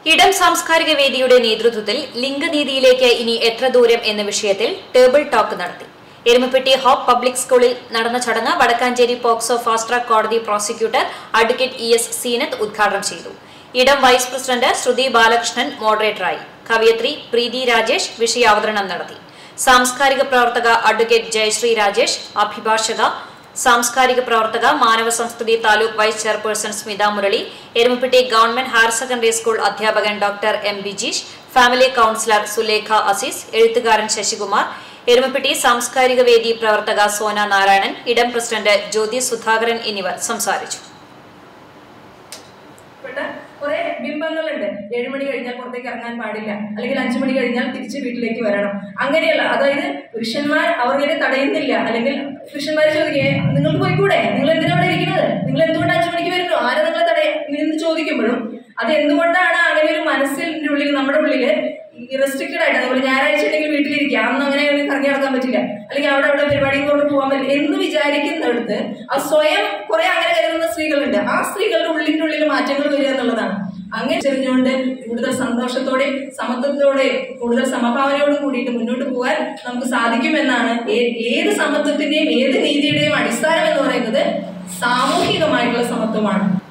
ഇടം സാംസ്കാരിക വേദിയുടെ നേതൃത്വത്തിൽ ലിംഗനീതിയിലേക്ക് ഇനി എത്ര ദൂരം എന്ന വിഷയത്തിൽ ടേബിൾ ടോക്ക് നടത്തി. എരുമപ്പെട്ടി ഹോപ്പ് പബ്ലിക് സ്കൂളിൽ നടന്ന ചടങ്ങ് വടക്കാഞ്ചേരി പോക്സോ ഫാസ്റ്റ് ട്രാക്ക് കോടതി പ്രോസിക്യൂട്ടർ അഡ്വക്കേറ്റ് ഇ.എ.സ സീനത്ത് ഉദ്ഘാടനം ചെയ്തു. ഇടം വൈസ് പ്രസിഡന്റ് ശ്രുതി ബാലകൃഷ്ണൻ മോഡറേറ്ററായി. കവയത്രി പ്രീതി രാജേഷ് വിഷയാവതരണം നടത്തി. സാംസ്കാരിക പ്രവർത്തക അഡ്വക്കേറ്റ് ജയശ്രീ രാജേഷ്, അഭിഭാഷക സാംസ്കാരിക പ്രവർത്തക Manava Samskriti taluk vice chairperson Smitha Murali, Erumapetty government higher secondary school അധ്യാപകൻ doctor M Bijeesh, family counsellor Sulekha Azeez, എഴുത്തുകാരൻ ശശികുമാർ, എരുമപ്പെട്ടി സാംസ്കാരിക വേദി പ്രവർത്തക സോന നാരായണൻ, ഇടം പ്രസിഡന്റ് ജ്യോതി സുധാകരൻ എന്നിവർ സംസാരിച്ചു. കുറെ ബിംബങ്ങളുണ്ട്. 7 മണി കഴിഞ്ഞാൽ പുറത്തേക്ക് ഇറങ്ങാൻ പാടില്ല, അല്ലെങ്കിൽ 5 മണി കഴിഞ്ഞാൽ തിരിച്ച് വീട്ടിലേക്ക് വരണം. അങ്ങനെയല്ല, അതായത് പുരുഷന്മാർ അവരെ തടയുന്നില്ല. അല്ലെങ്കിൽ പുരുഷന്മാർ ചോദിക്കേ, നിങ്ങൾക്ക് പോയിക്കൂടെ, നിങ്ങൾ എന്തിനാ അവിടെ ഇരിക്കുന്നത്, നിങ്ങൾ എന്തുകൊണ്ട് 5 മണിക്ക് വരുന്നു, ആരെ നിങ്ങളെ തടയെന്ന് ചോദിക്കുമ്പോഴും അത് എന്തുകൊണ്ടാണ് അങ്ങനെ ഒരു മനസ്സിൻ്റെ ഉള്ളിൽ, നമ്മുടെ ഉള്ളിൽ റെസ്ട്രിക്റ്റഡ് ആയിട്ട്, അതുപോലെ ഞായറാഴ്ച ഉണ്ടെങ്കിൽ വീട്ടിലിരിക്കുക, അന്ന് അങ്ങനെ കറങ്ങി നടക്കാൻ പറ്റില്ല, അല്ലെങ്കിൽ അവിടെ പരിപാടിക്ക് കൊണ്ട് പോകാൻ പറ്റില്ല എന്ന് വിചാരിക്കുന്നിടത്ത് അത് സ്വയം കുറെ അങ്ങനെ കരുതുന്ന സ്ത്രീകളുണ്ട്. ആ സ്ത്രീകളുടെ ഉള്ളിൻ്റെ ഉള്ളിൽ മാറ്റങ്ങൾ വരിക എന്നുള്ളതാണ്. അങ്ങനെ ചെറിഞ്ഞുകൊണ്ട് കൂടുതൽ സന്തോഷത്തോടെ, സമത്വത്തോടെ, കൂടുതൽ സമഭാവനയോട് കൂടിയിട്ട് മുന്നോട്ട് പോകാൻ നമുക്ക് സാധിക്കുമെന്നാണ്. ഏത് സമത്വത്തിന്റെയും ഏത് നീതിയുടെയും അടിസ്ഥാനം എന്ന് പറയുന്നത് സാമൂഹികമായിട്ടുള്ള സമത്വമാണ്.